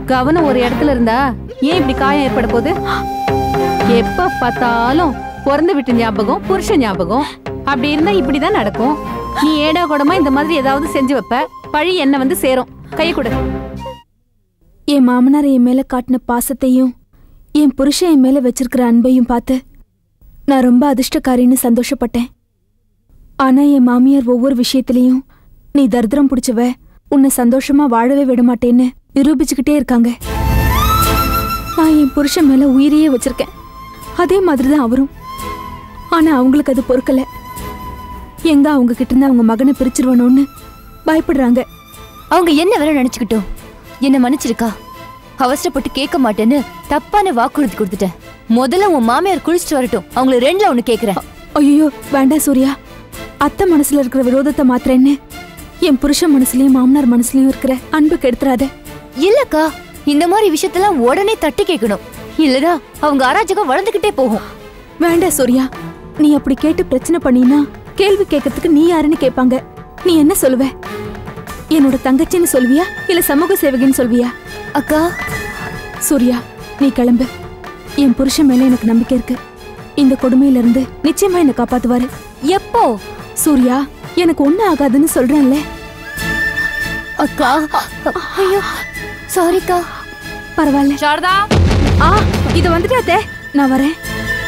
கவனம் ஒரு இடத்துல இருந்தா ஏன் இப்படி காயம் ஏற்பட போகுது? எப்ப பார்த்தாலும் பிறந்த வீட்டு ஞாபகம், புருஷ ஞாபகம். அப்படி இருந்தா இப்படிதான் நடக்கும். நீ ஏடா கூடமா இந்த மாதிரி ஏதாவது செஞ்சு வைப்ப, பழி என்ன வந்து சேரும். கையை கொடு. என் மாமனார் என் மேல காட்டின பாசத்தையும் என் புருஷன் என் மேல வச்சிருக்கிற அன்பையும் பார்த்து நான் ரொம்ப அதிர்ஷ்டக்காரின்னு சந்தோஷப்பட்டேன். ஆனா என் மாமியார் ஒவ்வொரு விஷயத்திலையும் நீ தரித்திரம் பிடிச்சவ, உன்னை சந்தோஷமா வாழவே விட மாட்டேன்னு நிரூபிச்சுக்கிட்டே இருக்காங்க. நான் என் புருஷன் மேல உயிரையே வச்சிருக்கேன், அதே மாதிரிதான் அவரும். ஆனா அவங்களுக்கு அது பொறுக்கல. எங்க அவங்க கிட்ட இருந்து அவங்க மகனை பிரிச்சிருவனோன்னு பயப்படுறாங்க. அவங்க என்ன வேற நினைச்சுக்கிட்டோம், என்ன மன்னிச்சிருக்கா. அவசரப்பட்டு கேட்க மாட்டேன்னு தப்பான வாக்குறுதி கொடுத்துட்டேன். முதல்ல உன் மாமியார் குளிச்சுட்டு வரட்டும், அவங்களை ரெண்டுல ஒண்ணு கேக்குறேன். ஐயோ வேண்டாம் சூர்யா, அத்தை மனசுல இருக்கிற விரோதத்தை மாத்திரன்னு என் புருஷன் மனசுலயும் மாமனார் மனசுலயும் இருக்கிற அன்பு கெடுத்துறாத. இல்லக்கா, இந்த மாதிரி விஷயத்தெல்லாம் உடனே தட்டி கேட்கணும், இல்லடா அவங்க அராஜகம் வளர்ந்துகிட்டே போகும். வேண்டாம் சூர்யா, நீ அப்படி கேட்டு பிரச்சனை பண்ணினா கேள்வி கேட்கறதுக்கு நீ யாருன்னு கேட்பாங்க. நீ என்ன சொல்லுவ? என்னோட தங்கச்சின்னு சொல்வியா இல்ல சமூக சேவகின்னு சொல்வியா? அக்கா சூர்யா, நீ கிளம்பு. என் புருஷன் மேல எனக்கு நம்பிக்கை இருக்கு. இந்த கொடுமையில இருந்து நிச்சயமா என்ன காப்பாத்துவாரு. எப்போ? சூர்யா, எனக்கு ஒண்ணும் ஆகாதுன்னு சொல்றேன்ல. அக்கா ஐயோ சாரிக்கா. பரவாயில்ல. சாரதா, இது வந்துட்டாத்தே, நான் வரேன்.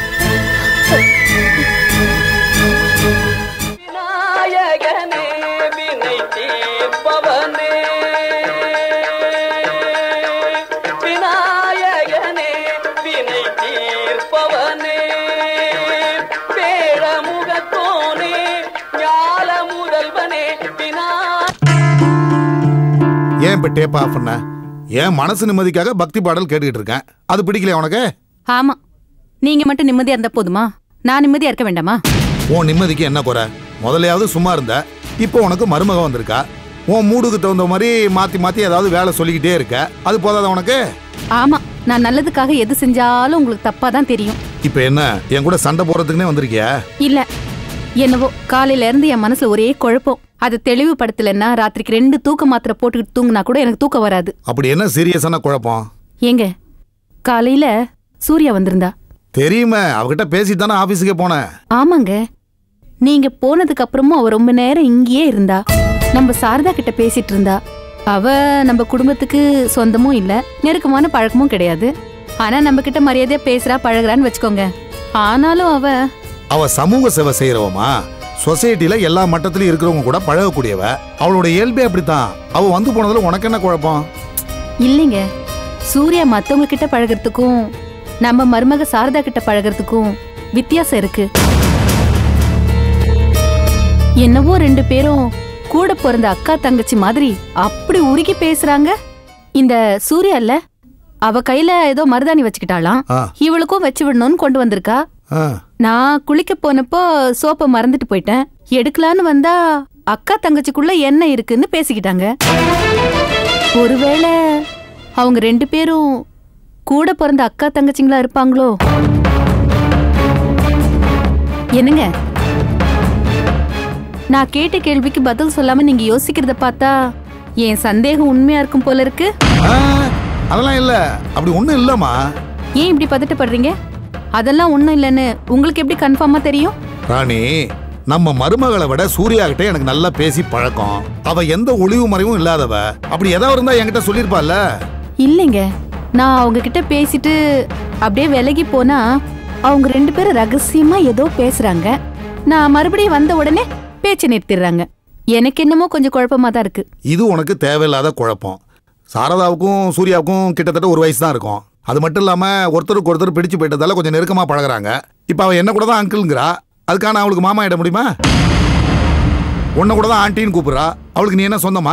விநாயகனே வினை தீர்ப்பவனே, விநாயகனே வினை தீர்ப்பவனே, பேரமுகத்தோனே ஞால முதல்வனே. ஏன் இப்ப டேப் ஆஃப் பண்ண? என் மனசு நிம்மதிக்காக பக்தி பாடல் கேட்டுக்கிட்டு இருக்கேன். அது பிடிக்கல உனக்கு? ஆமா, நீங்க மட்டும் நிம்மதியா இருந்தா போதுமா? நான் நிம்மதியா இருக்க வேண்டாமா? உன் நிம்மதிக்கு என்ன குறை? முதலையாவது சும்மா இருந்த, இப்போ உனக்கு மருமக வந்திருக்கா. உன் மூடுக்கு தகுந்த மாதிரி மாத்தி மாத்தி ஏதாவது வேலை சொல்லிக்கிட்டே இருக்க. அது போதாத உனக்கு? ஆமா, நான் நல்லதுக்காக எது செஞ்சாலும் உங்களுக்கு தப்பா தான் தெரியும். இப்ப என்ன என் கூட சண்டை போடுறதுக்குன்னே வந்திருக்கியா? இல்ல, என்னவோ காலையில இருந்து என் மனசுல ஒரே குழப்பம். அது தெளிவுபடுத்தலன்னா ராத்திரிக்கு 2 தூக்க மாத்திரை போட்டுக்கிட்டு தூங்கினா கூட எனக்கு தூக்கம் வராது. அப்படி என்ன சீரியஸான குழப்பம்? ஏங்க, காலையில சூர்யா வந்திருந்தா. தெரியுமே, அவகிட்ட பேசித்தானே ஆபீஸுக்கே போனேன். ஆமாங்க, நீங்க போனதுக்கு அப்புறமும் அவ ரொம்ப நேரம் இங்கேயே இருந்தா. நம்ம சாரதா கிட்ட பேசிட்டு இருந்தா. அவ நம்ம குடும்பத்துக்கு சொந்தமும் இல்ல, நெருக்கமான பழக்கமும் கிடையாது. ஆனா நம்ம கிட்ட மரியாதையா பேசுறா, பழகுறான்னு வச்சுக்கோங்க. ஆனாலும் அவ சமூக சேவை செய்யறவமா, சொசைட்டில எல்லா மட்டத்திலயும் இருக்கிறவங்க கூட பழகக்கூடியவ. அவளோட இயல்பே அப்படித்தான். அவ வந்து போனதுல உனக்கு என்ன குழப்பம்? இல்லைங்க, சூர்யா மத்தவங்க கிட்ட பழகிறதுக்கும் நம்ம மருமக சாரதா கிட்ட பழகிறதுக்கும் வித்தியாசம் இருக்கு. என்னவோ 2 பேரும் கூட பிறந்த அக்கா தங்கச்சி மாதிரி அப்படி உருகி பேசுறாங்க. இந்த சூர்யா இல்ல, அவ கையில ஏதோ மருதாணி வச்சுக்கிட்டாளாம். இவளுக்கும் வச்சு விடணும்னு கொண்டு வந்திருக்கா. நான் குளிக்க போனப்போ சோப்பை மறந்துட்டு போயிட்டேன். எடுக்கலான்னு வந்தா அக்கா தங்கச்சிக்குள்ள என்ன இருக்குன்னு பேசிக்கிட்டாங்க. ஒருவேளை அவங்க 2 பேரும் கூட பிறந்த அக்கா தங்கச்சிங்களா இருப்பாங்களோ? என்னங்க, நான் கேட்ட கேள்விக்கு பதில் சொல்லாம நீங்க யோசிக்கிறத பார்த்தா என் சந்தேகம் உண்மையா இருக்கும் போல இருக்கு. அதெல்லாம் இல்ல, அப்படி ஒண்ணும் இல்லம்மா. ஏன் இப்படி பதட்டப்படுறீங்க? அதெல்லாம் ஒண்ணும் இல்லன்னு உங்களுக்கு எப்படி கன்ஃபார்மா தெரியும்? ராணி, நம்ம மருமகளை விட சூர்யா கிட்ட எனக்கு நல்லா பேசி பழக்கம். அவ எந்த ஒளிவு மறைவும் இல்லாதவ. அப்படி ஏதாவது இருந்தா என்கிட்ட சொல்லிருப்பால. இல்லைங்க, நான் அவங்க கிட்ட பேசிட்டு அப்படியே விலகி போனா அவங்க 2 பேரும் ரகசியமா ஏதோ பேசுறாங்க. நான் மறுபடியும் வந்த உடனே பேச்சு நிறுத்திடுறாங்க. எனக்கு என்னமோ கொஞ்சம் குழப்பமா தான் இருக்கு. இது உனக்கு தேவையில்லாத குழப்பம். சாரதாவுக்கும் சூர்யாவுக்கும் கிட்டத்தட்ட ஒரு வயசு தான் இருக்கும். அது மட்டும் இல்லாம ஒருத்தருக்கு ஒருத்தர் பிடிச்சு போயிட்டதால கொஞ்சம் நெருக்கமா பழகுறாங்க. இப்ப அவ என்ன கூட தான் அங்கிள்ங்கிறா. அதுக்கான அவளுக்கு மாமா ஆயிட முடியுமா? உன்னை கூட தான் ஆண்டின்னு கூப்பிடுறா. அவளுக்கு நீ என்ன சொந்தமா?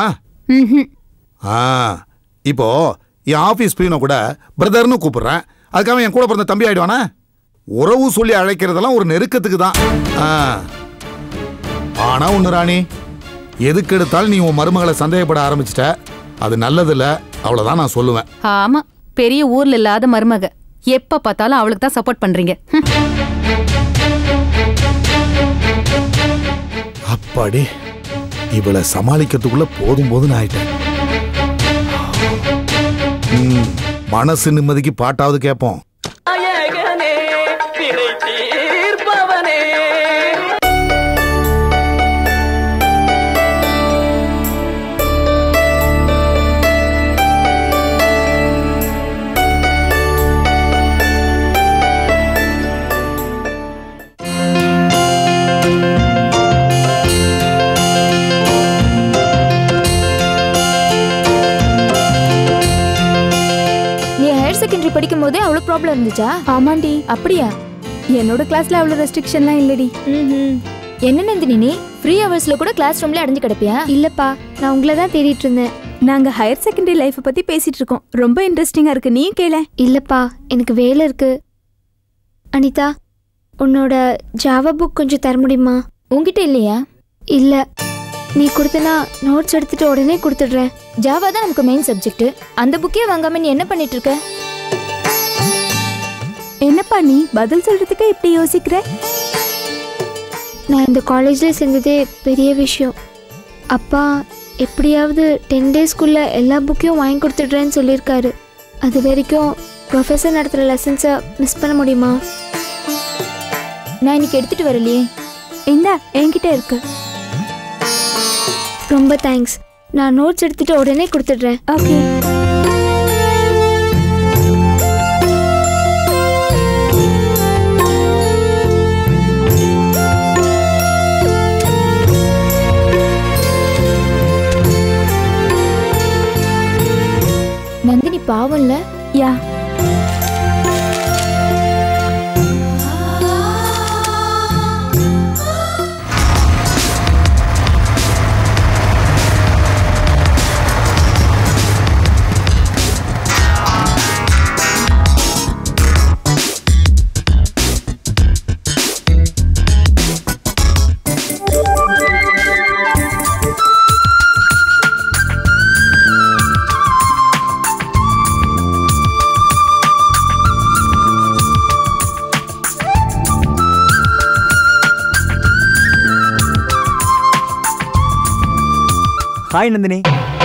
இப்போ என் ஆபீஸ் பீனை கூட பிரதர்னு கூப்பிடுறேன். அதுக்காக என் கூட பிறந்த தம்பி ஆயிடுவானா? உறவு சொல்லி அழைக்கிறதெல்லாம் ஒரு நெருக்கத்துக்கு தான். ஆனா ஒண்ணு ராணி, எதுக்கு எடுத்தாலும் நீ உன் மருமகளை சந்தேகப்பட ஆரம்பிச்சிட்ட. அது நல்லதில்ல, அவ்வளவுதான் நான் சொல்லுவேன். ஆமா, பெரிய ஊர்ல இல்லாத மருமக, எப்ப பார்த்தாலும் அவளுக்கு தான் சப்போர்ட் பண்றீங்க. அப்பாடி, இவளை சமாளிக்கிறதுக்குள்ள போதும் போதுன்னு ஆயிட்டேன். மனசு நிம்மதிக்கு பாட்டாவது கேட்போம். நாயகனே வினை தீர்ப்பவனே. செகண்டரி படிக்கும் போதே அவ்வளவு ப்ராப்ளம் இருந்துச்சா? ஆமாண்டி. அப்படியா? என்னோட கிளாஸ்ல அவ்வளவு ரெஸ்ட்ரிக்ஷன்லாம் இல்லடி. என்ன நந்தினி, நீ ஃப்ரீ ஹவர்ஸ்ல கூட கிளாஸ் ரூம்ல அடைஞ்சு கிடப்பியா? இல்லப்பா, நான் உங்களை தான் தேடிட்டு இருந்தேன். நாங்க ஹையர் செகண்டரி லைஃப் பத்தி பேசிட்டு இருக்கோம். ரொம்ப இன்ட்ரெஸ்டிங்கா இருக்கு, நீ கேள. இல்லப்பா, எனக்கு வேலை இருக்கு. அனிதா, உன்னோட ஜாவா புக் கொஞ்சம் தர முடியுமா? உங்ககிட்ட இல்லையா? இல்ல, நீ கொடுத்தனா நோட்ஸ் எடுத்துட்டு உடனே கொடுத்துடுறேன். ஜாவா தான் நமக்கு மெயின் சப்ஜெக்ட். அந்த புக்கே வாங்காம நீ என்ன பண்ணிட்டு இருக்க? என்னப்பா நீ பதில் சொல்றதுக்கு இப்படி யோசிக்கிற? நான் இந்த காலேஜ்ல சேர்ந்ததே பெரிய விஷயம். அப்பா எப்படியாவது 10 டேஸ்க்குள்ள எல்லா புக்கையும் வாங்கி கொடுத்துடுறேன்னு சொல்லியிருக்காரு. அது வரைக்கும் ப்ரொஃபஸர் நடத்துகிற லெசன்ஸை மிஸ் பண்ண முடியுமா? நான் இன்னைக்கு எடுத்துட்டு வரலையே. இந்தா என்கிட்ட இருக்கு. ரொம்ப தேங்க்ஸ். நான் நோட்ஸ் எடுத்துட்டு உடனே கொடுத்துடுறேன். ஓகே. நந்தினி பாவம்ல. யா. ஹாய் நந்தினி.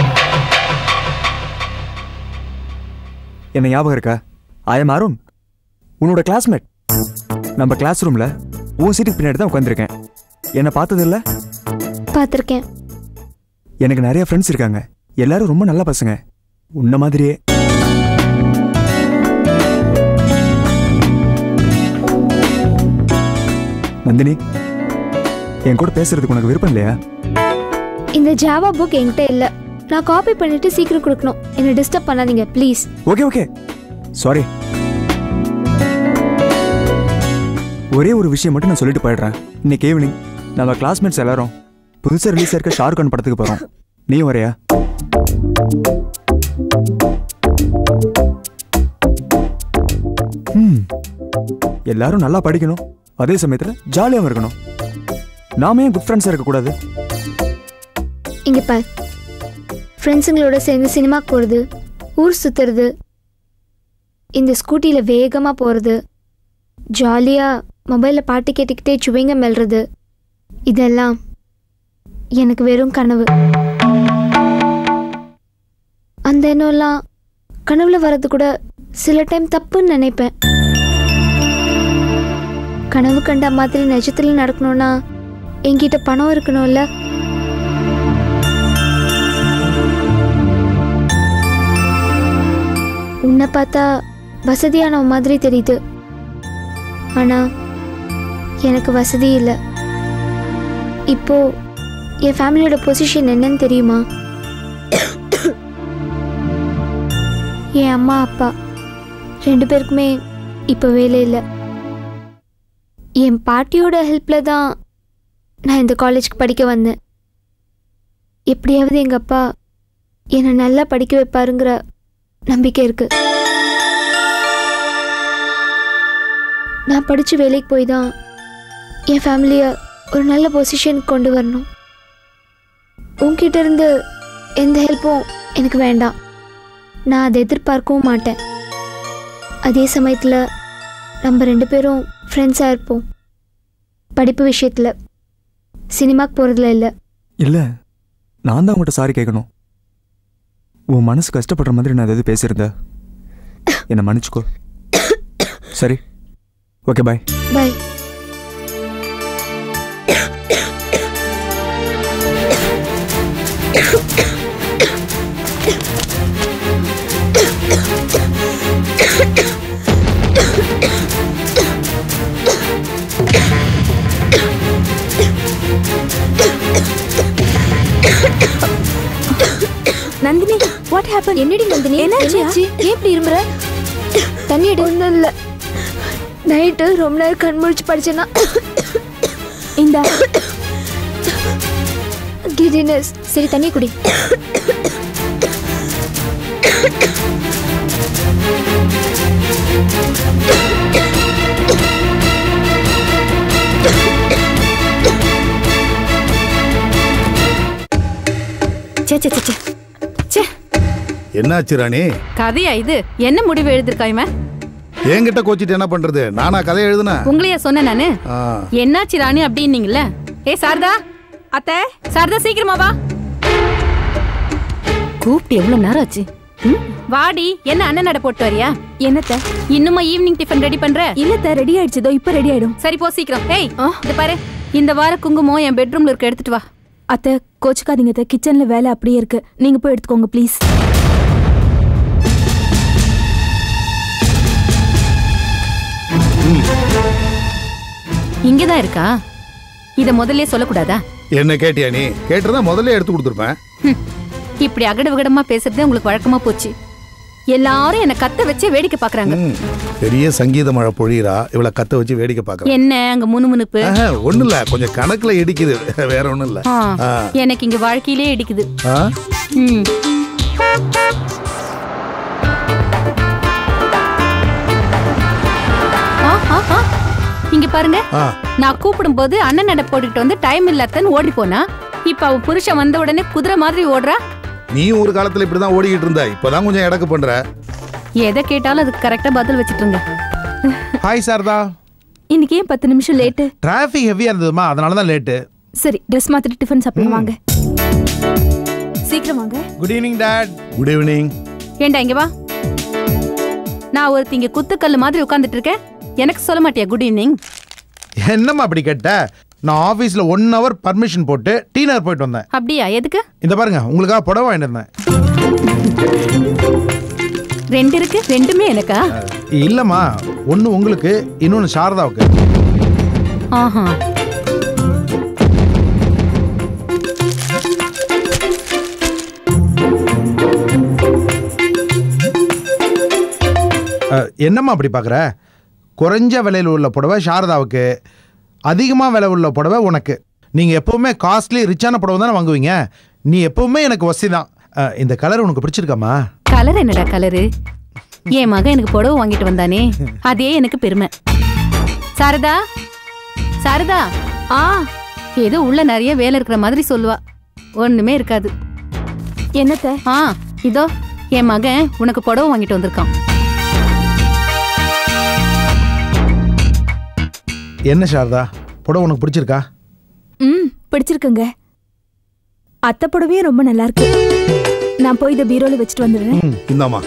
என்ன ஞாபகம் இருக்கா? ஐ எம் அருண், உன்னோட கிளாஸ்மேட். நம்ம கிளாஸ் ரூம்ல உன் சீட்டுக்கு பின்னாடி தான் உட்காந்துருக்கேன். என்ன பார்த்தது இல்ல? பார்த்துருக்கேன். எனக்கு நிறைய ஃப்ரெண்ட்ஸ் இருக்காங்க. எல்லாரும் ரொம்ப நல்ல பசங்க, உன்ன மாதிரியே. நந்தினி, என் கூட பேசுறதுக்கு உனக்கு விருப்பம் இல்லையா? இந்த ஜாவா புக் என்கிட்ட இல்ல. நான் காப்பி பண்ணிட்டு சீக்கிரம் கொடுக்கணும். என்ன டிஸ்டர்ப் பண்ணாதீங்க ப்ளீஸ். Okay okay, sorry. ஒரே ஒரு விஷயம் மட்டும் நான் சொல்லிட்டு போயிடுறேன். இன்னைக்கு ஈவினிங் நம்ம கிளாஸ்மேட்ஸ் எல்லாரும் புதுசாக ரிலீஸ் இருக்க ஷாருக்கான் படத்துக்கு போறோம். நீயும் வரையா? எல்லாரும் நல்லா படிக்கணும், அதே சமயத்தில் ஜாலியாகவும் இருக்கணும். நாம ஏன் குட் ஃப்ரெண்ட்ஸாக இருக்கக்கூடாது? இங்க பார், ஃப்ரெண்ட்ஸுங்களோட சேர்ந்து சினிமாக்கு போகிறது, ஊர் சுற்றுறது, இந்த ஸ்கூட்டியில் வேகமாக போகிறது, ஜாலியாக மொபைலில் பாட்டு கேட்டுக்கிட்டே சுவைங்க மெல்றது, இதெல்லாம் எனக்கு வெறும் கனவு. அந்த எண்ணம்லாம் கனவுல வர்றது கூட சில டைம் தப்புன்னு நினைப்பேன். கனவு கண்ட மாதிரி நிஜத்துல நடக்கணும்னா என்கிட்ட பணம் இருக்கணும்ல. உன்னை பார்த்தா வசதியான மாதிரி தெரியுது, ஆனா எனக்கு வசதி இல்லை. இப்போ என் ஃபேமிலியோட பொசிஷன் என்னன்னு தெரியுமா? என் அம்மா அப்பா 2 பேருக்குமே இப்போ வேலை இல்லை. என் பாட்டியோட ஹெல்ப்பில் தான் நான் இந்த காலேஜ்க்கு படிக்க வந்தேன். எப்படியாவது எங்கள் அப்பா என்னை நல்லா படிக்க வைப்பாருங்கிற நம்பிக்கை இருக்கு. நான் படித்து வேலைக்கு போய் தான் என் ஃபேமிலியை ஒரு நல்ல பொசிஷனுக்கு கொண்டு வரணும். உங்ககிட்ட இருந்து எந்த ஹெல்ப்பும் எனக்கு வேண்டாம். நான் அதை எதிர்பார்க்கவும் மாட்டேன். அதே சமயத்தில் நம்ம 2 பேரும் ஃப்ரெண்ட்ஸாக இருப்போம். படிப்பு விஷயத்தில், சினிமாக்கு போகிறதுல இல்லை. இல்லை, நான் தான் உங்கள்கிட்ட சாரி கேட்கணும். உன் மனசு கஷ்டப்படுற மாதிரி நான் ஏதாவது பேசியிருந்தேன் என்னை மன்னிச்சுக்கோ. சரி, okay, bye. Bye. Nandini, what happen? என்னடி நந்தினி, என்னாச்சு? ஏன் இப்படி இருமுற? தண்ணி எடு. ஒன்றும் இல்லை, நைட்டு ரொம்ப நேரம் கண் முழிச்சு படிச்சேன்னா இந்த கிடினஸ். சரி, தண்ணி குடி. என்னாச்சு ராணி? கதையா இது? என்ன முடிவு எழுதிருக்காயுமே? என்கிட்ட கோச்சிட்டு என்ன பண்றது? நானா கதை எழுதுன? உங்களையா சொன்ன நானு? என்னாச்சு ராணி அப்படின்னீங்கல்ல? ஏ சாரதா, அத்தை சாரதா சீக்கிரமா வா. கூப்பிட்டு எவ்வளவு நேரம் ஆச்சு? வாடி. என்ன அண்ணன் நட போட்டு வரியா? என்னத்த? இன்னுமா ஈவினிங் டிஃபன் ரெடி பண்ற? இல்லத்த, ரெடி ஆயிடுச்சதோ, இப்ப ரெடி ஆயிடும். சரி, போ சீக்கிரம். ஏய், இது பாரு, இந்த வார குங்குமம் என் பெட்ரூம்ல இருக்க, எடுத்துட்டு வா. அத்தை கோச்சுக்காதீங்க அத்தை, கிச்சன்ல வேலை அப்படியே இருக்கு, நீங்க போய் எடுத்துக்கோங்க ப்ளீஸ். இங்கதான் இருக்கா? இத முதல்ல சொல்லக்கூடாதா? என்ன கேட்டியா நீ? கேட்டிருந்தா முதல்ல எடுத்து கொடுத்துருப்பேன். இப்படி அகட விகடமா பேசுறதே உங்களுக்கு வழக்கமா போச்சு. எல்லாரும் என்ன கத்த வச்சு வேடிக்கை பாக்குறாங்க. பெரிய சங்கீத மழை பொழியறா, இவளை கத்த வச்சு வேடிக்கை பாக்குறாங்க. என்ன அங்க முணுமுணுப்பு? ஒண்ணு இல்ல, கொஞ்சம் கணக்குல இடிக்குது, வேற ஒண்ணும் இல்ல. எனக்கு இங்க வாழ்க்கையிலே இடிக்குது. இங்க பாருங்க, நான் கூப்பிடும் போது அண்ணன் நட போட்டுட்டு வந்து டைம் இல்லாதன்னு ஓடி போனா, இப்ப அவ புருஷன் வந்த உடனே குதிரை மாதிரி ஓடுறா. நீ ஒரு காலத்துல இப்படிதான் ஓடிக்கிட்டு இருந்த, இப்பதான் கொஞ்சம் எடக்கு பண்ற. எதை கேட்டாலும் அதுக்கு கரெக்டா பதில் வச்சிட்டு இருங்க. ஹாய் சாரதா. இன்னைக்கு ஏன் 10 நிமிஷம் லேட்டு? டிராஃபிக் ஹெவியா இருந்ததுமா, அதனால தான் லேட்டு. சரி, ட்ரெஸ் மாத்திட்டு டிஃபன் சாப்பிடுங்க வாங்க. சீக்கிரம் வாங்க. Good evening dad. Good evening. ஏண்டா இங்க வா. நான் ஒருத்தி இங்க குத்துக்கல்லு மாதிரி உட்கார்ந்துட்டு இருக்கேன், எனக்கு சொல்ல மாட்டியா குட் ஈவினிங்? என்னம்மா அப்படி கேட்ட? நான் ஆபீஸ்ல 1 hour பர்மிஷன் போட்டு டீ நகர் போயிட்டு வந்தேன். அப்படியா? எதுக்கு? இந்த பாருங்க, உங்களுக்காக புடவை வாங்கிட்டு வந்தேன். 2 இருக்கு, ரெண்டுமே எனக்கா? இல்லம்மா, ஒன்னு உங்களுக்கு, இன்னொன்னு சாரதாவுக்கு. ஆஹா. என்னம்மா அப்படி பாக்குற? குறைஞ்ச விலையில் உள்ள புடவை சாரதாவுக்கு, அதிகமாக விலை உள்ள புடவை உனக்கு. நீங்கள் எப்பவுமே காஸ்ட்லி ரிச்சான புடவை தானே வாங்குவீங்க. நீ எப்பவுமே எனக்கு வசதி தான். இந்த கலர் உனக்கு பிடிச்சிருக்காமா? கலர் என்னடா கலரு? என் மகன் எனக்கு புடவை வாங்கிட்டு வந்தானே, அதே எனக்கு பெருமை. சாரதா, சாரதா. ஏதோ உள்ள நிறைய வேலை இருக்கிற மாதிரி சொல்லுவா, ஒண்ணுமே இருக்காது. என்னத்த? இதோ என் மகன் உனக்கு புடவை வாங்கிட்டு வந்திருக்கான். என்ன சாரதா, புடவை உனக்கு பிடிச்சிருக்கா? பிடிச்சிருக்குங்க. அத்தை புடவையே ரொம்ப நல்லா இருக்கு. நான் போய் இதை பீரோல வச்சுட்டு வந்துடுறேன். இந்தாமா.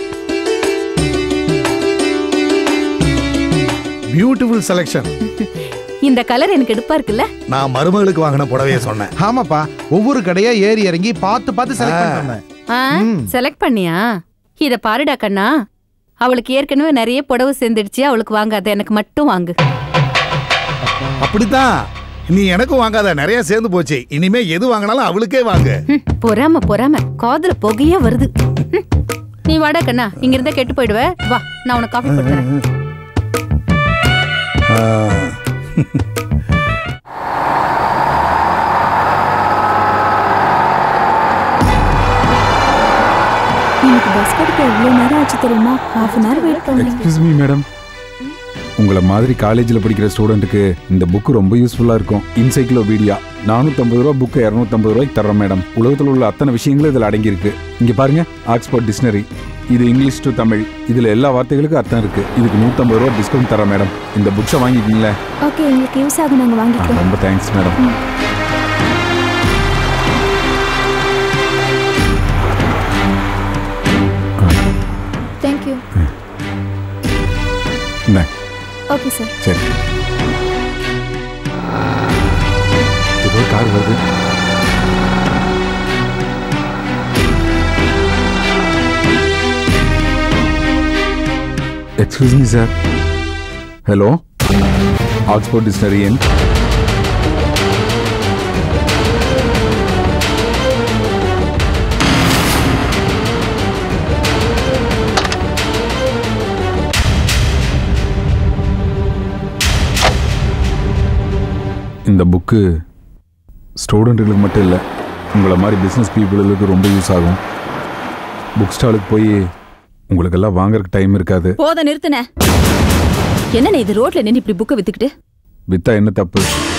Beautiful selection. இந்த கலர் எனக்கு எடுப்பா இருக்குல்ல? நான் மருமகளுக்கு வாங்கின புடவையை சொன்னேன். ஆமாப்பா, ஒவ்வொரு கடையா ஏறி இறங்கி பார்த்து பார்த்து செலக்ட் பண்ணேன். செலக்ட் பண்ணியா? இத பாருடா கண்ணா, அவளுக்கு ஏற்கனவே நிறைய புடவை சேர்ந்துடுச்சு, அவளுக்கு வாங்காத, எனக்கு மட்டும் வாங்கு. அப்படித்தான், நீ எனக்கும் வாங்காத, நிறைய சேர்ந்து போச்சு. இனிமே எது வாங்கினாலும் அவளுக்கே வாங்கு. பொறாம பொறாம, காதுல புகையா வருது. நீ வாடா கண்ணா, இங்க இருந்தா கெட்டு போயிடுவ. வா, நான் உனக்கு காஃபி போட்டு தரேன். எனக்கு பஸ் கிடைக்க எவ்வளவு நேரம் ஆச்சு தெரியுமா? 1/2 hour வெயிட் பண்ணேன். எக்ஸ்கியூஸ் மீ மேடம், உங்களை மாதிரி காலேஜில் படிக்கிற ஸ்டூடெண்ட்டுக்கு இந்த புக்கு ரொம்ப யூஸ்ஃபுல்லாக இருக்கும். என்சைக்ளோபீடியா 450 ரூபா, புக்கு 250 ரூபாய்க்கு தர்றேன் மேடம். உலகத்தில் உள்ள அத்தனை விஷயங்களும் இதில் அடங்கியிருக்கு. இங்கே பாருங்க, ஆக்ஸ்போர்ட் டிக்ஷனரி, இது இங்கிலீஷ் டு தமிழ், இதில் எல்லா வார்த்தைகளுக்கும் அர்த்தம் இருக்கு. இதுக்கு 150 ரூபா டிஸ்கவுண்ட் தரேன் மேடம். இந்த புக்ஸை வாங்கிக்கிங்களே? ஓகே, உங்களுக்கு யூஸ் ஆகும், நாங்கள் வாங்கிக்கிறோம். ரொம்ப தேங்க்ஸ் மேடம். Okay sir. சரி. ஏதோ கார் வருது. Excuse me sir. Hello, Oxford dictionary எண். இந்த புக்கு ஸ்டூடெண்ட்டுகளுக்கு மட்டும் இல்லை, உங்களை மாதிரி பிஸ்னஸ் பீப்புளுக்கு ரொம்ப யூஸ் ஆகும். புக் ஸ்டாலுக்கு போய் உங்களுக்கெல்லாம் வாங்கறதுக்கு டைம் இருக்காது. போத நிறுத்துன. என்ன இது ரோட்ல நின்று இப்படி புக்கை வித்துக்கிட்டு? வித்தா என்ன தப்பு?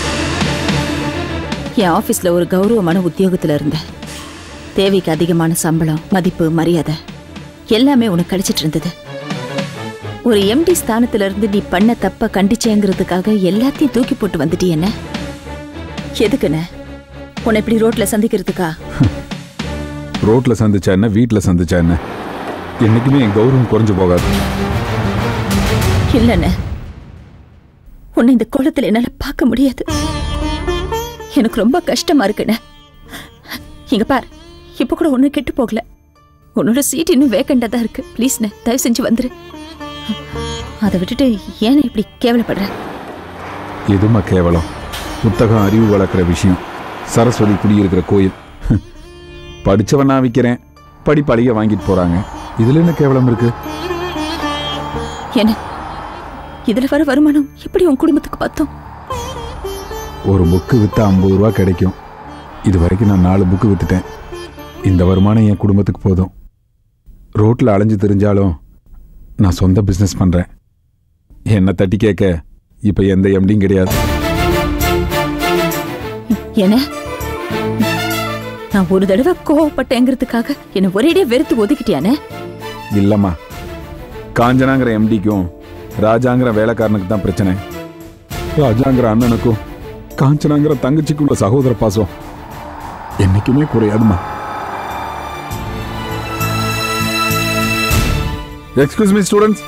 என் ஆபீஸ்ல ஒரு கௌரவமான உத்தியோகத்துல இருந்த, தேவைக்கு அதிகமான சம்பளம், மதிப்பு, மரியாதை எல்லாமே உனக்கு கிடைச்சிட்டு இருந்தது. ஒரு எம்டி ஸ்தானத்துல இருந்து நீ பண்ண தப்ப கண்டிச்சேங்கிறதுக்காக எல்லாத்தையும் தூக்கி போட்டு வந்துட்டி. என்ன எதுக்குன்னு உன்னை இப்படி ரோட்ல சந்திக்கிறதுக்கா? ரோட்ல சந்திச்சா என்ன, வீட்டுல சந்திச்சா என்ன, என்னைக்குமே என் கௌரவம் குறைஞ்சு போகாது. இல்லன்னு உன்னை இந்த கோலத்துல என்னால பார்க்க முடியாது. எனக்கு ரொம்ப கஷ்டமா இருக்குன்னு. இங்க பார், இப்ப கூட ஒண்ணு கெட்டு போகல. உன்னோட சீட் இன்னும் வேக்கண்டா தான் இருக்கு. ப்ளீஸ்ண்ணே, தயவு செஞ்சு வந்துரு. அதை விட்டுட்டு ஏன் இப்படி கேவலப்படுற? எதுமா கேவலம்? புத்தகம் அறிவு வளர்க்குற விஷயம். சரஸ்வதி குடியிருக்கிற கோயில். படிச்சவன் நான் விற்கிறேன், படிப்பாளிக வாங்கிட்டு போறாங்க. இதுல என்ன கேவலம் இருக்கு? என்ன இதுல வர வருமானம் எப்படி உன் குடும்பத்துக்கு பார்த்தோம்? ஒரு புக்கு வித்தா 50 ரூபா கிடைக்கும். இது வரைக்கும் நான் 4 புக்கு வித்துட்டேன். இந்த வருமானம் என் குடும்பத்துக்கு போதும். ரோட்ல அலைஞ்சு தெரிஞ்சாலும் நான் சொந்த பிசினஸ் பண்றேன். என்ன தட்டி கேட்க இப்ப எந்த எம்டியும் கிடையாது. என்ன நான் ஒரு தடவை கோவப்பட்டேங்கிறதுக்காக என்ன ஒரேடியா வெறுத்து ஒதுக்கிட்டியானே? இல்லம்மா, காஞ்சனாங்கிற எம்டிக்கும் ராஜாங்கிற வேலைக்காரனுக்கு தான் பிரச்சனை. ராஜாங்கிற அண்ணனுக்கும் காஞ்சனாங்கிற தங்கச்சிக்குள்ள சகோதர பாசம் என்னைக்குமே குறையாதுமா. Excuse me students.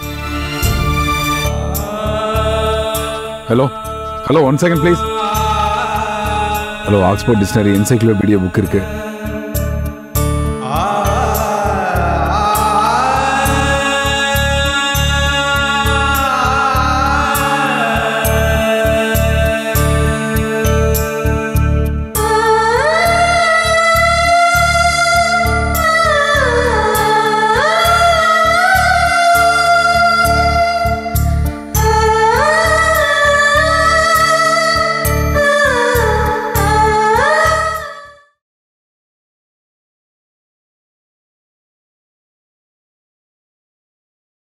Hello hello, 1 second please. Hello, Oxford dictionary encyclopedia book இருக்கு.